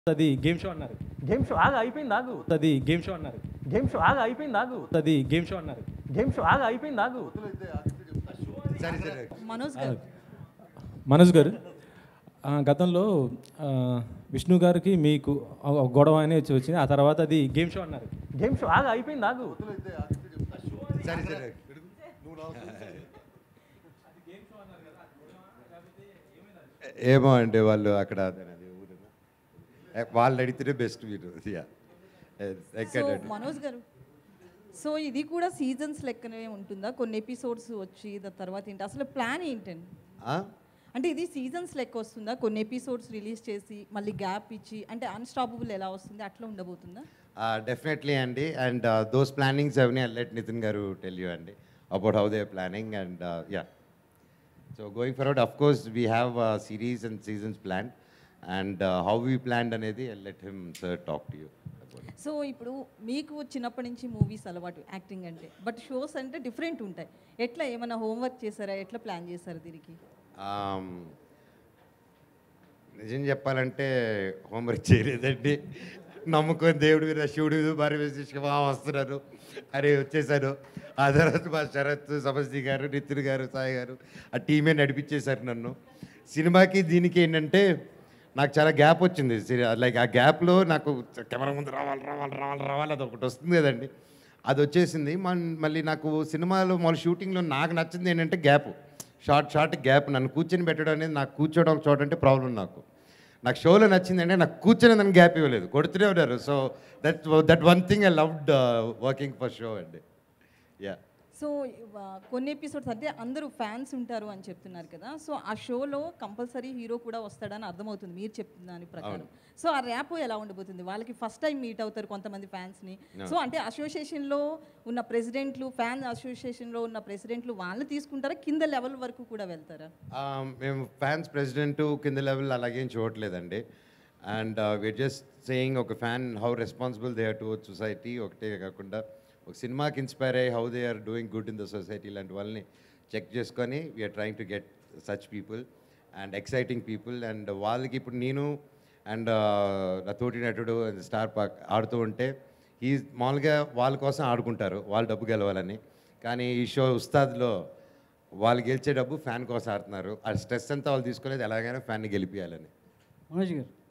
అది game show అన్నారు. Game show ఆగా అయిపోయింది ఆగు. అది గేమ్ షో అన్నారు. గేమ్ షో ఆగా అయిపోయింది ఆగు. అది గేమ్ షో అన్నారు. గేమ్ షో ఆగా అయిపోయింది ఆగు. మనోజ్ గారు మనోజ్ గారు, గతంలో విష్ణు గారికి మీకు గొడవ అనేది వచ్చింది. ఆ తర్వాత అది గేమ్ షో అన్నారు. గేమ్ షో ఆగా అయిపోయింది ఆగు. ఏమో అండి వాళ్ళు అక్కడ వాళ్ళు అడిగితే బెస్ట్ మీరు. సో మనోజ్ గారు, సో ఇది కూడా సీజన్స్ లెక్కనే ఉంటుందా? కొన్ని ఎపిసోడ్స్ వచ్చి దాని తర్వాత ఏంటి అసలు ప్లాన్ ఏంటండి? అంటే ఇది సీజన్స్ లెక్క వస్తుందా? కొన్ని ఎపిసోడ్స్ రిలీజ్ చేసి మళ్ళీ గ్యాప్ ఇచ్చి అంటే అన్స్టాపబుల్ ఎలా వస్తుంది అట్లా ఉండబోతుందా? డెఫినెట్లీ అండి. అండ్ దోస్ ప్లానింగ్స్ అవన్నీ let Nithin garu tell you అండి about how they planning. And yeah, so going forward of course we have series and seasons plan. And how we plan అనేది let him sir talk to you. So ఇప్పుడు మీకు చిన్నప్పటి నుంచి movies అలవాటు acting అంటే, but shows అంటే different ఉంటాయి. ఎట్లా ఏమైనా హోంవర్క్ చేశారా? ఎట్లా ప్లాన్ చేశారు దీనికి? నిజం చెప్పాలంటే హోంవర్క్ చేయలేదండి. నమ్ముకొని దేవుడి మీద శివుడి మీద భార్య మీద వస్తున్నారు అరే వచ్చేసారు. ఆ తర్వాత మా శరత్, సమస్తి గారు, నితిన్ గారు, సాయి గారు ఆ టీమే నడిపించేశారు నన్ను. సినిమాకి దీనికి ఏంటంటే నాకు చాలా గ్యాప్ వచ్చింది. లైక్ ఆ గ్యాప్లో నాకు కెమెరా ముందు రావాలి రావాలి రావాలి రావాలి అది ఒకటి వస్తుంది కదండి, అది వచ్చేసింది. మళ్ళీ నాకు సినిమాలో మన షూటింగ్లో నాకు నచ్చింది ఏంటంటే గ్యాప్, షార్ట్ గ్యాప్. నన్ను కూర్చొని పెట్టడం అనేది, నాకు కూర్చోవడం ఒక చోట అంటే ప్రాబ్లం. నాకు షోలో నచ్చింది అంటే నాకు కూర్చొని నన్ను గ్యాప్ ఇవ్వలేదు, కొడుతూనే ఉన్నారు. So that one thing I loved working for show అండి. యా. సో కొన్ని ఎపిసోడ్స్ అంటే అందరూ ఫ్యాన్స్ ఉంటారు అని చెప్తున్నారు కదా, సో ఆ షోలో కంపల్సరీ హీరో కూడా వస్తాడని అర్థమవుతుంది మీరు చెప్తున్న దాని ప్రకారం. సో ఆ ర్యాప్ ఎలా ఉండబోతుంది? వాళ్ళకి ఫస్ట్ టైం మీట్ అవుతారు కొంతమంది ఫ్యాన్స్ని. సో అంటే అసోసియేషన్లో ఉన్న ప్రెసిడెంట్లు, ఫ్యాన్ అసోసియేషన్లో ఉన్న ప్రెసిడెంట్లు వాళ్ళు తీసుకుంటారా? కింద లెవెల్ వరకు కూడా వెళ్తారా? మేము ఫ్యాన్స్ ప్రెసిడెంట్ కింద లెవెల్ అలాగేం చూడట్లేదండి. అండ్ వీఆర్ జస్ట్ సేయింగ్ ఒక fan how responsible they are towards society ఒకటే కాకుండా ఒక సినిమాకి ఇన్స్పైర్ అయ్యి how they are doing good in the society లాంటి వాళ్ళని చెక్ చేసుకొని we're trying to get such people and exciting people. And వాళ్ళకి ఇప్పుడు నేను అండ్ నా తోటి నటుడు స్టార్ పార్క్ ఆడుతూ ఉంటే ఈ మామూలుగా వాళ్ళ కోసం ఆడుకుంటారు, వాళ్ళు డబ్బు గెలవాలని. కానీ ఈ షో ఉస్తాద్లో వాళ్ళు గెలిచే డబ్బు ఫ్యాన్ కోసం ఆడుతున్నారు. ఆ స్ట్రెస్ అంతా వాళ్ళు తీసుకోలేదు, ఎలాగైనా ఫ్యాన్ని గెలిపించాలని. మనోజ్ గారు